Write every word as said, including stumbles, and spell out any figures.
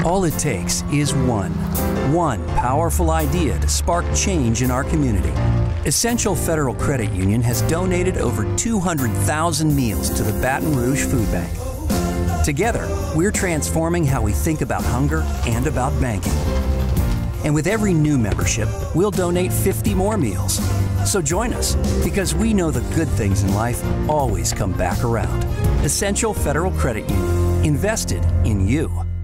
All it takes is one. One powerful idea to spark change in our community. Essential Federal Credit Union has donated over two hundred thousand meals to the Baton Rouge Food Bank. Together, we're transforming how we think about hunger and about banking. And with every new membership, we'll donate fifty more meals. So join us, because we know the good things in life always come back around. Essential Federal Credit Union, invested in you.